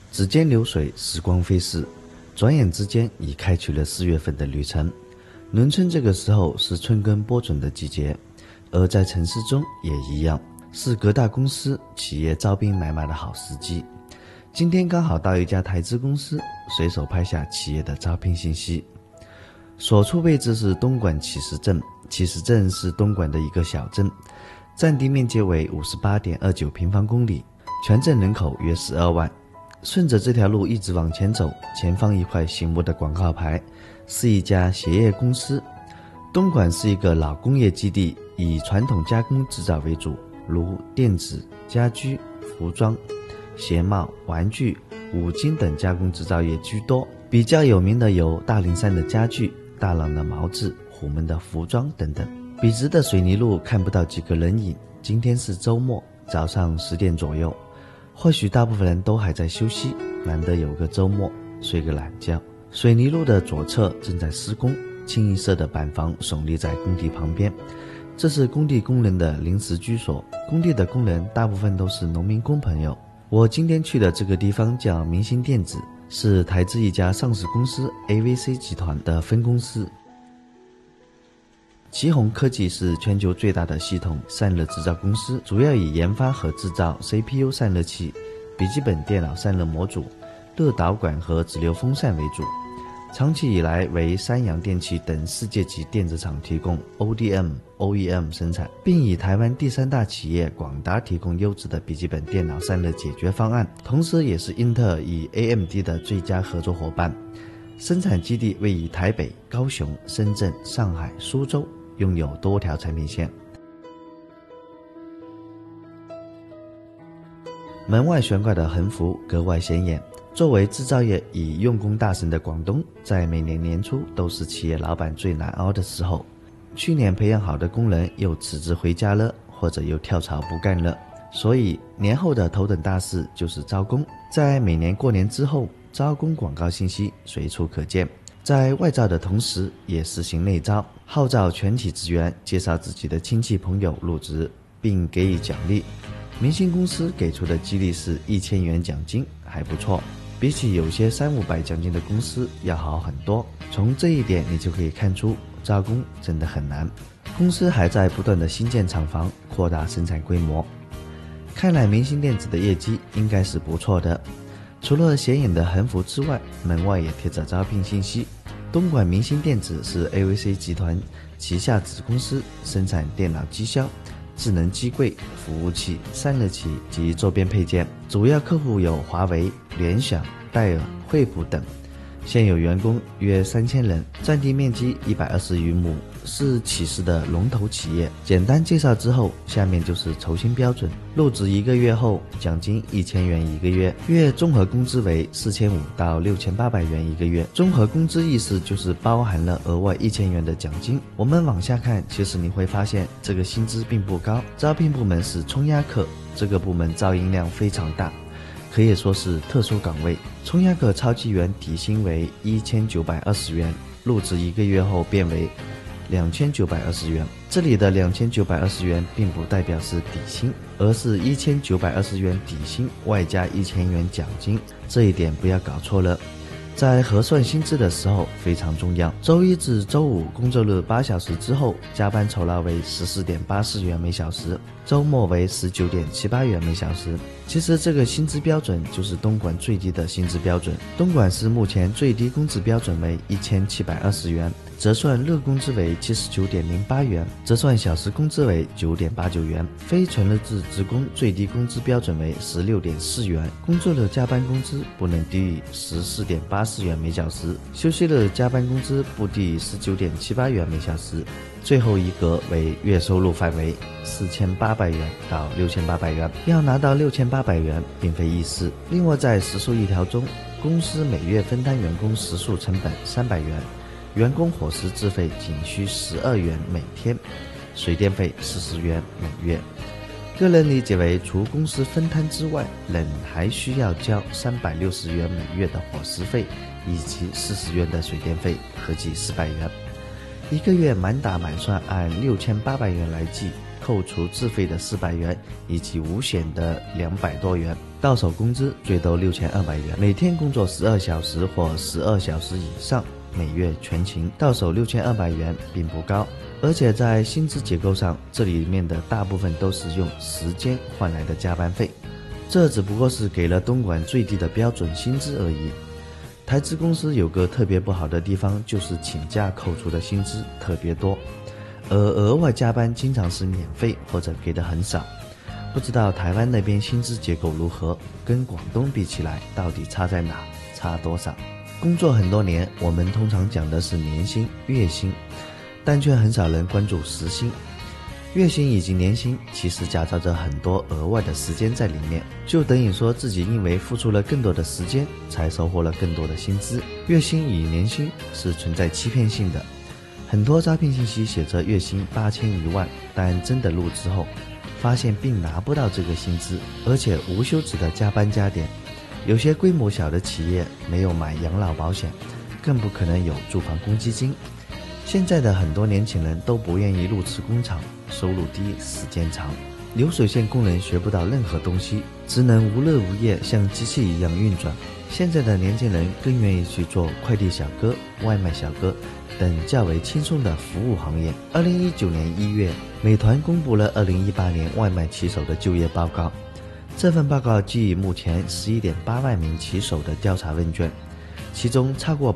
指尖流水，时光飞逝，转眼之间已开启了4月份的旅程。农村这个时候是春耕播种的季节，而在城市中也一样，是各大公司企业招兵买马的好时机。今天刚好到一家台资公司，随手拍下企业的招聘信息。所处位置是东莞启石镇，启石镇是东莞的一个小镇，占地面积为58.29平方公里，全镇人口约12万。顺着这条路一直往前走，前方一块醒目的广告牌，是一家鞋业公司。东莞是一个老工业基地，以传统加工制造为主，如电子、家居、服装、鞋帽、玩具、五金等加工制造业居多。比较有名的有大灵山的家具、大朗的毛制、虎门的服装等等。笔直的水泥路看不到几个人影。今天是周末，早上10点左右，或许大部分人都还在休息，难得有个周末，睡个懒觉。水泥路的左侧正在施工，清一色的板房耸立在工地旁边，这是工地工人的临时居所。工地的工人大部分都是农民工朋友。我今天去的这个地方叫明星电子，是台资一家上市公司 AVC 集团的分公司。奇宏科技是全球最大的系统散热制造公司，主要以研发和制造 CPU 散热器、笔记本电脑散热模组、热导管和直流风扇为主。长期以来为三洋电器等世界级电子厂提供 ODM、OEM 生产，并以台湾第3大企业广达提供优质的笔记本电脑散热解决方案，同时也是英特尔与 AMD 的最佳合作伙伴。生产基地位于台北、高雄、深圳、上海、苏州，拥有多条产品线。门外悬挂的横幅格外显眼。作为制造业以用工大省的广东，在每年年初都是企业老板最难熬的时候。去年培养好的工人又辞职回家了，或者又跳槽不干了，所以年后的头等大事就是招工。在每年过年之后，招工广告信息随处可见，在外招的同时也实行内招，号召全体职员介绍自己的亲戚朋友入职，并给予奖励。明星公司给出的激励是1000元奖金，还不错，比起有些300-500奖金的公司要好很多。从这一点你就可以看出，招工真的很难。公司还在不断的新建厂房，扩大生产规模。看来明星电子的业绩应该是不错的。除了显眼的横幅之外，门外也贴着招聘信息。东莞明星电子是 AVC 集团旗下子公司，生产电脑机箱、智能机柜、服务器、散热器及周边配件，主要客户有华为、联想、戴尔、惠普等。现有员工约3000人，占地面积120余亩，是启石的龙头企业。简单介绍之后，下面就是酬薪标准。入职1个月后，奖金1000元1个月，月综合工资为4500到6800元1个月。综合工资意思就是包含了额外1000元的奖金。我们往下看，其实你会发现这个薪资并不高。招聘部门是冲压课，这个部门招应量非常大，可以说是特殊岗位。冲压课超级员底薪为1920元，入职1个月后变为2920元。这里的2920元并不代表是底薪，而是1920元底薪外加1000元奖金，这一点不要搞错了。在核算薪资的时候非常重要，周一至周五工作日8小时之后，加班酬劳为14.84元每小时，周末为19.78元每小时。其实这个薪资标准就是东莞最低的薪资标准。东莞市目前最低工资标准为1720元，折算日工资为79.08元，折算小时工资为9.89元。非纯日制职工最低工资标准为16.4元，工作日加班工资不能低于14.84元每小时，休息日加班工资不低于19.78元每小时。最后一格为月收入范围，4800元到6800元。要拿到6800元并非易事。另外在时数一条中，公司每月分摊员工时数成本300元，员工伙食自费仅需12元每天，水电费40元每月。个人理解为，除公司分摊之外，人还需要交360元每月的伙食费，以及40元的水电费，合计400元。1个月满打满算按6800元来计，扣除自费的400元以及五险的200多元， 到手工资最多6200元，每天工作12小时或12小时以上，每月全勤，到手6200元并不高。而且在薪资结构上，这里面的大部分都是用时间换来的加班费，这只不过是给了东莞最低的标准薪资而已。台资公司有个特别不好的地方，就是请假扣除的薪资特别多，而额外加班经常是免费或者给的很少。不知道台湾那边薪资结构如何，跟广东比起来到底差在哪，差多少？工作很多年，我们通常讲的是年薪、月薪，但却很少人关注时薪。月薪以及年薪其实夹杂着很多额外的时间在里面，就等于说自己因为付出了更多的时间，才收获了更多的薪资。月薪与年薪是存在欺骗性的，很多招聘信息写着月薪8000、1万，但真的入职后，发现并拿不到这个薪资，而且无休止的加班加点。有些规模小的企业没有买养老保险，更不可能有住房公积金。现在的很多年轻人都不愿意入职工厂，收入低，时间长。流水线工人学不到任何东西，只能无日无夜像机器一样运转。现在的年轻人更愿意去做快递小哥、外卖小哥等较为轻松的服务行业。2019年1月，美团公布了2018年外卖骑手的就业报告。这份报告基于目前11.8万名骑手的调查问卷，其中超过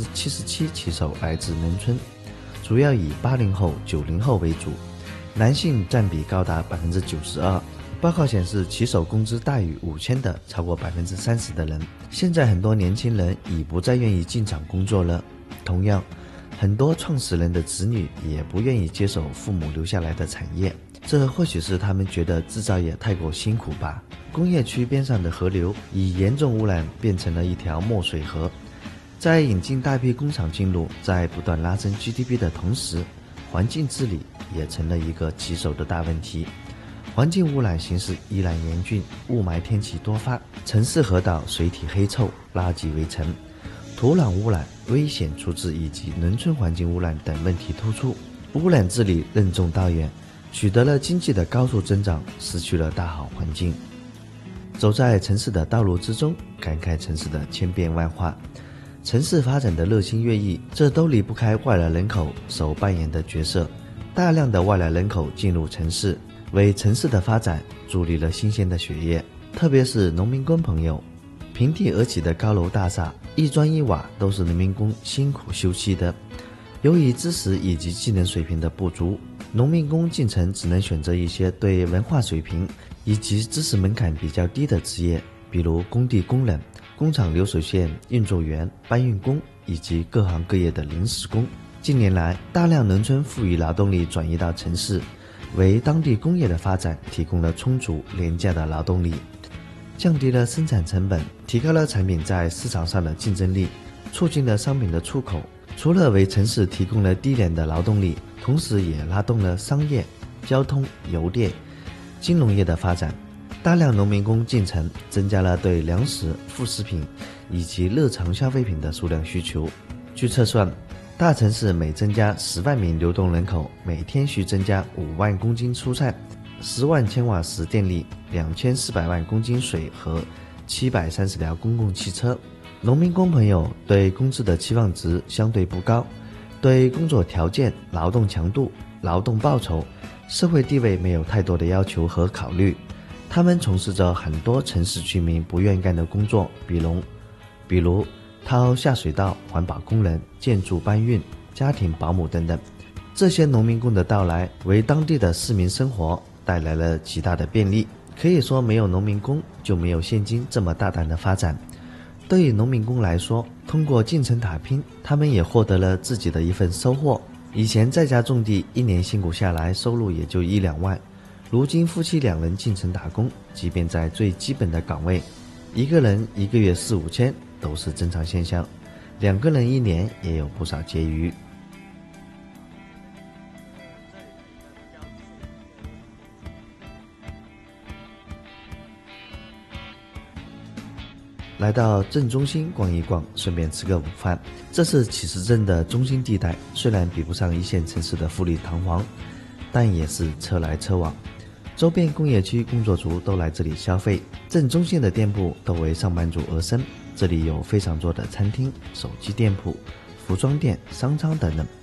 77%骑手来自农村，主要以80后、90后为主，男性占比高达92%。报告显示，骑手工资大于5000的超过30%的人。现在很多年轻人已不再愿意进厂工作了，同样，很多创始人的子女也不愿意接手父母留下来的产业，这或许是他们觉得制造业太过辛苦吧。工业区边上的河流以严重污染变成了一条墨水河，在引进大批工厂进入，在不断拉升 GDP 的同时，环境治理也成了一个棘手的大问题。环境污染形势依然严峻，雾霾天气多发，城市河道水体黑臭，垃圾围城，土壤污染、危险处置以及农村环境污染等问题突出。污染治理任重道远，取得了经济的高速增长，失去了大好环境。走在城市的道路之中，感慨城市的千变万化。城市发展的日新月异，这都离不开外来人口所扮演的角色。大量的外来人口进入城市，为城市的发展注入了新鲜的血液。特别是农民工朋友，平地而起的高楼大厦，一砖一瓦都是农民工辛苦修葺的。由于知识以及技能水平的不足，农民工进城只能选择一些对文化水平以及知识门槛比较低的职业，比如工地工人、工厂流水线运作员、搬运工以及各行各业的临时工。近年来，大量农村富裕劳动力转移到城市，为当地工业的发展提供了充足廉价的劳动力，降低了生产成本，提高了产品在市场上的竞争力，促进了商品的出口。除了为城市提供了低廉的劳动力，同时也拉动了商业、交通、邮电、金融业的发展。大量农民工进城，增加了对粮食、副食品以及日常消费品的数量需求。据测算，大城市每增加10万名流动人口，每天需增加5万公斤蔬菜、10万千瓦时电力、2400万公斤水和730辆公共汽车。农民工朋友对工资的期望值相对不高，对工作条件、劳动强度、劳动报酬、社会地位没有太多的要求和考虑。他们从事着很多城市居民不愿干的工作，比如掏下水道、环保工人、建筑搬运、家庭保姆等等。这些农民工的到来，为当地的市民生活带来了极大的便利。可以说，没有农民工，就没有现今这么大胆的发展。对于农民工来说，通过进城打拼，他们也获得了自己的一份收获。以前在家种地，一年辛苦下来，收入也就1-2万。如今夫妻2人进城打工，即便在最基本的岗位，一个人1个月4-5千都是正常现象，2个人1年也有不少结余。来到镇中心逛一逛，顺便吃个午饭。这是启石镇的中心地带，虽然比不上一线城市的富丽堂皇，但也是车来车往。 周边工业区工作族都来这里消费，正中心的店铺都为上班族而生。这里有非常多的餐厅、手机店铺、服装店、商场等等。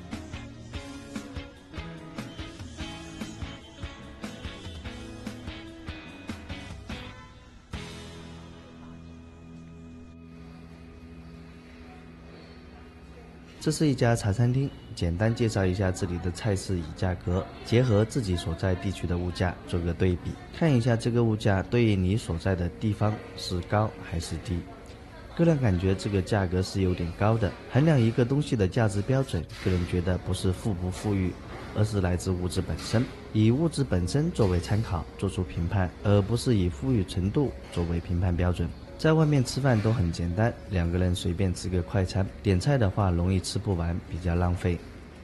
这是一家茶餐厅，简单介绍一下这里的菜式与价格，结合自己所在地区的物价做个对比，看一下这个物价对于你所在的地方是高还是低。个人感觉这个价格是有点高的，衡量一个东西的价值标准，个人觉得不是富不富裕，而是来自物质本身，以物质本身作为参考做出评判，而不是以富裕程度作为评判标准。在外面吃饭都很简单，两个人随便吃个快餐，点菜的话容易吃不完，比较浪费。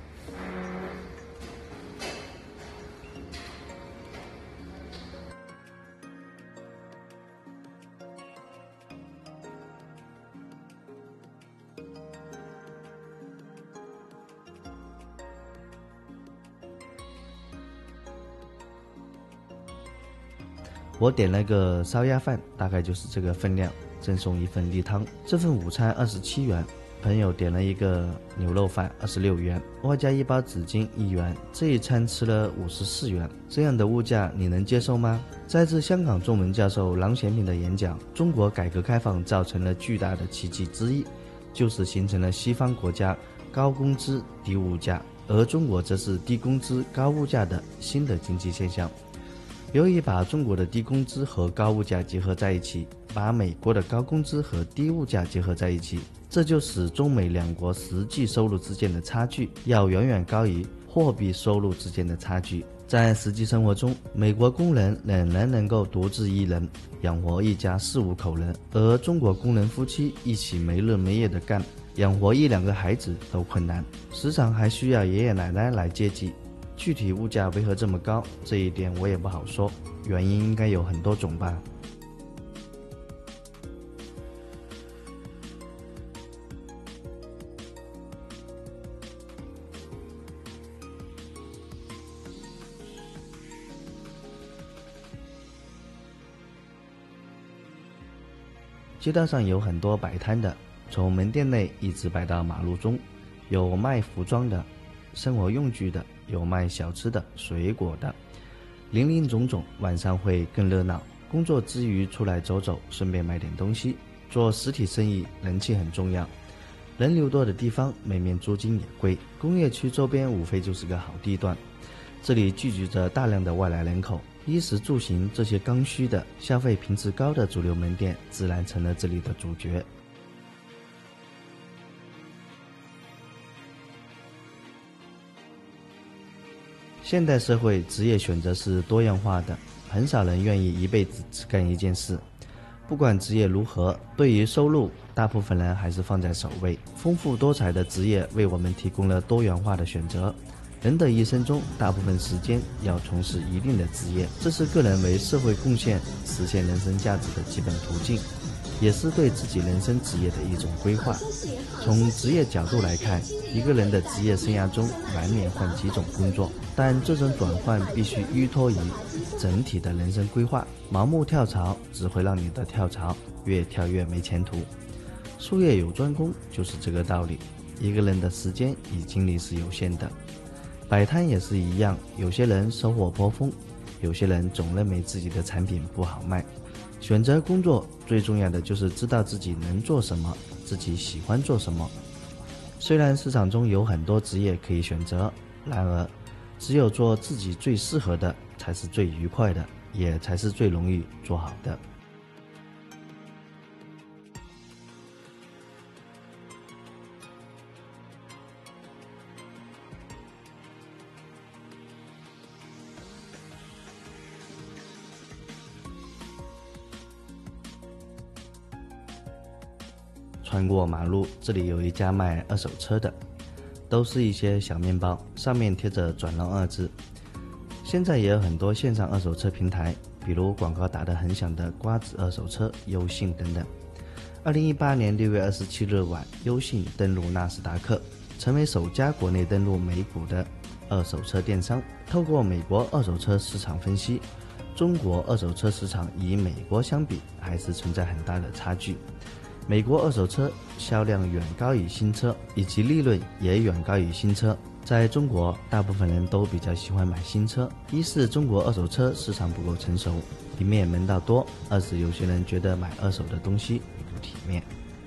我点了个烧鸭饭，大概就是这个分量，赠送一份例汤。这份午餐27元，朋友点了一个牛肉饭26元，外加一包纸巾1元，这一餐吃了54元。这样的物价你能接受吗？摘自香港中文教授郎咸平的演讲，中国改革开放造成了巨大的奇迹之一，就是形成了西方国家高工资低物价，而中国则是低工资高物价的新的经济现象。由于把中国的低工资和高物价结合在一起，把美国的高工资和低物价结合在一起，这就使中美两国实际收入之间的差距要远远高于货币收入之间的差距。在实际生活中，美国工人仍然能够独自一人养活一家4、5口人，而中国工人夫妻一起没日没夜的干，养活1、2个孩子都困难，时常还需要爷爷奶奶来接济。具体物价为何这么高，这一点我也不好说，原因应该有很多种吧。街道上有很多摆摊的，从门店内一直摆到马路中，有卖服装的、生活用具的，有卖小吃的、水果的，林林总总，晚上会更热闹。工作之余出来走走，顺便买点东西。做实体生意，人气很重要。人流多的地方，每面租金也贵。工业区周边无非就是个好地段，这里聚集着大量的外来人口，衣食住行这些刚需的、消费频次高的主流门店，自然成了这里的主角。现代社会职业选择是多样化的，很少人愿意一辈子只干一件事。不管职业如何，对于收入，大部分人还是放在首位。丰富多彩的职业为我们提供了多元化的选择。人的一生中，大部分时间要从事一定的职业，这是个人为社会贡献、实现人生价值的基本途径，也是对自己人生职业的一种规划。从职业角度来看，一个人的职业生涯中难免换几种工作，但这种转换必须依托于整体的人生规划。盲目跳槽只会让你的跳槽越跳越没前途。术业有专攻就是这个道理。一个人的时间与精力是有限的，摆摊也是一样，有些人收获颇丰，有些人总认为自己的产品不好卖。选择工作最重要的就是知道自己能做什么，自己喜欢做什么。虽然市场中有很多职业可以选择，然而只有做自己最适合的才是最愉快的，也才是最容易做好的。穿过马路，这里有一家卖二手车的，都是一些小面包，上面贴着转让2字。现在也有很多线上二手车平台，比如广告打得很响的瓜子二手车、优信等等。2018年6月27日晚，优信登陆纳斯达克，成为首家国内登陆美股的二手车电商。透过美国二手车市场分析，中国二手车市场与美国相比还是存在很大的差距。美国二手车销量远高于新车，以及利润也远高于新车。在中国，大部分人都比较喜欢买新车，一是中国二手车市场不够成熟，里面门道多；二是有些人觉得买二手的东西不体面。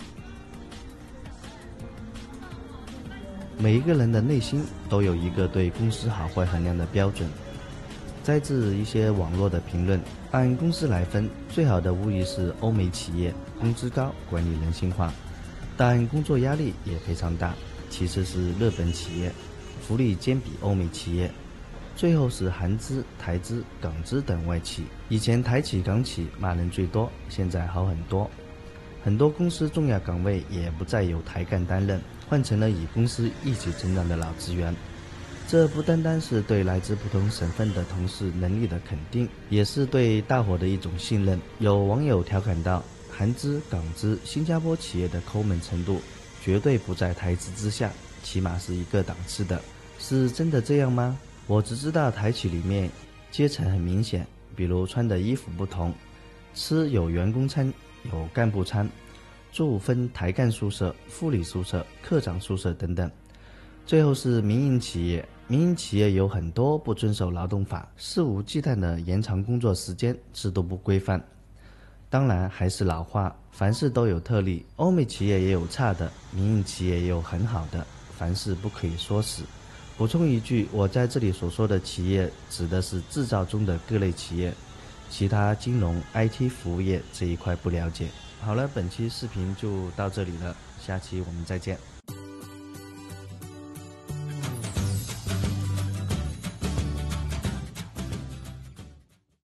每一个人的内心都有一个对公司好坏衡量的标准。摘自一些网络的评论，按公司来分，最好的无疑是欧美企业，工资高，管理人性化，但工作压力也非常大。其次是日本企业，福利兼比欧美企业，最后是韩资、台资、港资等外企。以前台企、港企骂人最多，现在好很多。很多公司重要岗位也不再由台干担任，换成了与公司一起成长的老职员。这不单单是对来自不同省份的同事能力的肯定，也是对大伙的一种信任。有网友调侃道，韩资、港资、新加坡企业的抠门程度绝对不在台资之下，起码是一个档次的。是真的这样吗？我只知道台企里面阶层很明显，比如穿的衣服不同，吃有员工餐有干部餐，住分台干宿舍、副理宿舍、科长宿舍等等。最后是民营企业，民营企业有很多不遵守劳动法，肆无忌惮的延长工作时间，制度不规范。当然还是老话，凡事都有特例，欧美企业也有差的，民营企业也有很好的，凡事不可以说死。补充一句，我在这里所说的企业指的是制造中的各类企业，其他金融、IT 服务业这一块不了解。好了，本期视频就到这里了，下期我们再见。